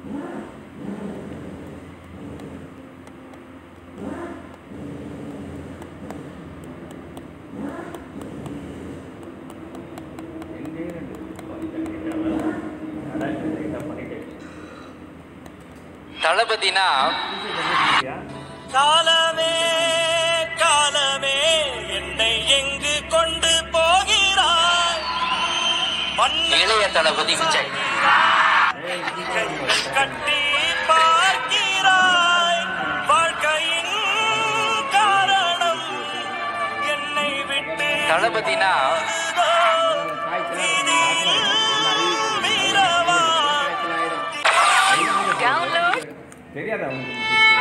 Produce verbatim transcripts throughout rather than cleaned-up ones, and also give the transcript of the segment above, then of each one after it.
தளபதினா காலமே காலமே என்னை எங்கு கொண்டு போகிறாய்? இளைய தளபதி விஜய். கட்டி பார்க்கிறாய், வாழ்க்கையின் காரணம் என்னை விட்டு. தளபதினா தெரியாதா உங்களுக்கு?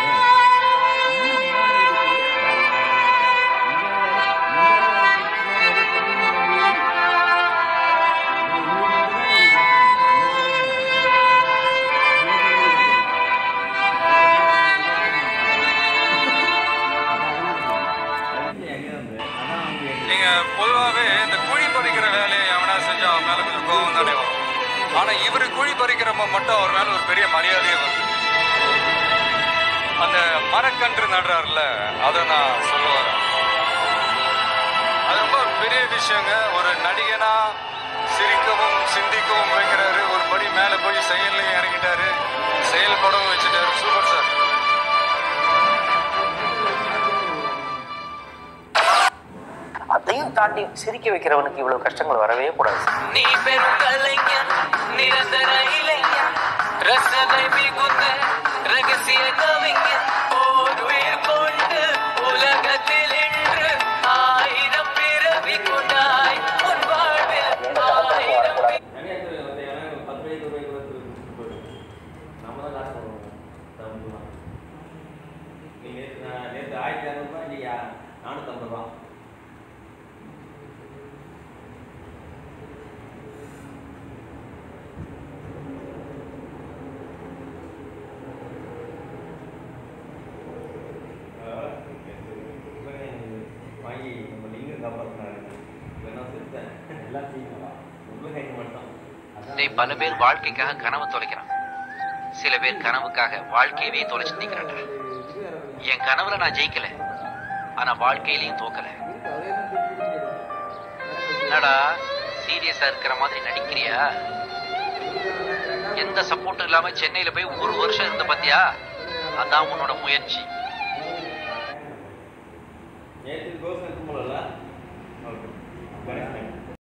நீங்க பொதுவாகவே இந்த குழி பறிக்கிற வேலையை எவனா செஞ்சா அவன் மேல கொஞ்சம் கோபம் தானே வரும். ஆனா இவரு குழி பறிக்கிறப்ப மட்டும் அவர் மேல ஒரு பெரிய மரியாதையே வருது. அந்த மரக்கன்று நடுறாருல, அதை நான் சொல்லுவார். அது ரொம்ப பெரிய விஷயங்க. ஒரு நடிகனா சிரிக்கவும் சிந்திக்கவும் வைக்கிறாரு. ஒரு படி மேலே போய் செயல்லையும் இறங்கிட்டாரு, செயல்படவும் வச்சுட்டாரு. Super sir. அதையும் தாண்டி சிரிக்க வைக்கிறவனுக்கு இவ்வளவு கஷ்டங்கள் வரவே கூடாது. நீ பெரும் கலைஞன், நிரந்தர இளைஞன், ரசனை மிகுந்த ரகசிய கவிஞன், ஓர் உயிர் கொண்டு உலகத்தில் இன்று ஆயிரம் பிறவி கொண்டாய் உன் வாழ்வில் ஆயிரம். நேற்று ஆயிரத்தி இரநூறுபா இல்லையா? நானூற்றம்பது ரூபா. வாங்கி நம்ம லிங்கம் காப்பாற்றினாரு. வேணா செத்தேன் எல்லாம் செய்யணுங்களா? உள்ள கைக்க மாட்டோம். பல பேர் வாழ்க்கைக்காக கனவு தொலைக்கிறான். சில பேர் கனவுக்காக வாழ்க்கையவே தொலைச்சு நிற்கிறாங்க. என் கனவுல நான் ஜெயிக்கல, ஆனா வாழ்க்கையிலையும் தோக்கல. என்னடா சீரியஸா இருக்கிற மாதிரி நடிக்கிறியா? எந்த சப்போர்ட்டும் இல்லாம சென்னையில போய் ஒரு வருஷம் இருந்த பாத்தியா? அதான் உன்னோட முயற்சி. நேற்று கோசம்